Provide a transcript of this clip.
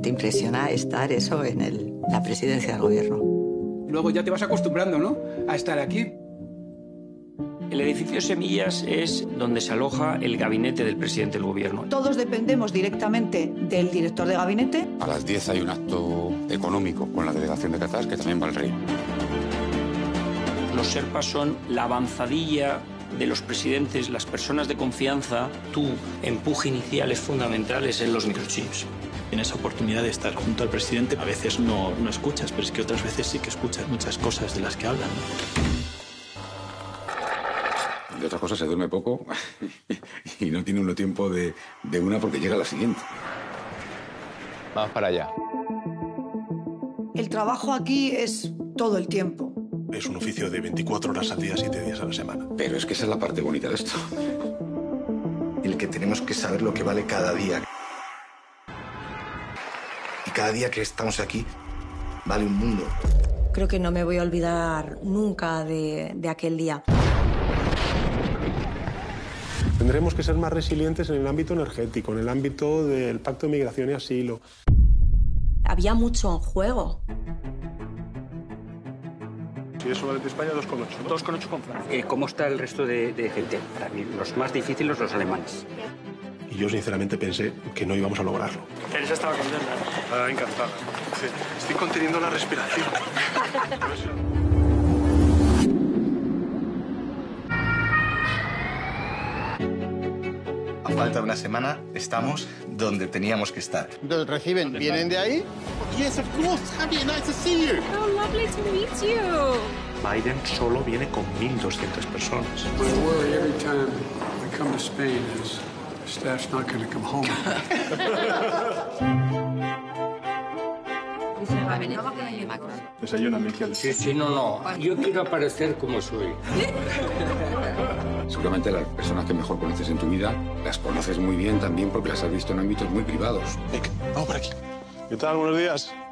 Te impresiona estar eso en la presidencia del gobierno. Luego ya te vas acostumbrando, ¿no?, a estar aquí. El edificio Semillas es donde se aloja el gabinete del presidente del gobierno. Todos dependemos directamente del director de gabinete. A las 10 hay un acto económico con la delegación de Qatar, que también va el rey. Los Sherpas son la avanzadilla de los presidentes, las personas de confianza. Tu empuje inicial es fundamental, es en los microchips. Tienes oportunidad de estar junto al presidente. A veces no escuchas, pero es que otras veces sí que escuchas muchas cosas de las que hablan. De otras cosas se duerme poco y no tiene uno tiempo de una porque llega la siguiente. Vamos para allá. El trabajo aquí es todo el tiempo. Es un oficio de 24 horas al día, 7 días a la semana. Pero es que esa es la parte bonita de esto. El que tenemos que saber lo que vale cada día. Y cada día que estamos aquí vale un mundo. Creo que no me voy a olvidar nunca de aquel día. Tendremos que ser más resilientes en el ámbito energético, en el ámbito del Pacto de Migración y Asilo. Había mucho en juego. Si es solamente España, 2,8. ¿no? 2,8 con Francia. ¿Cómo está el resto de gente? Para mí, los más difíciles, los alemanes. Y yo sinceramente pensé que no íbamos a lograrlo. Teresa estaba contenta. Encantada. Sí, estoy conteniendo la respiración. A falta de una semana, estamos donde teníamos que estar. ¿Los reciben? ¿Vienen de ahí? Yes, of course. Happy and nice to see you. Oh, lovely to meet you. Biden solo viene con 1.200 personas. My worry every time I come to Spain is the staff's not going to come home. Desayuna, Miquel. Sí, no. Yo quiero aparecer como soy. Seguramente las personas que mejor conoces en tu vida las conoces muy bien también porque las has visto en ámbitos muy privados. Venga, vamos por aquí. ¿Qué tal? Buenos días.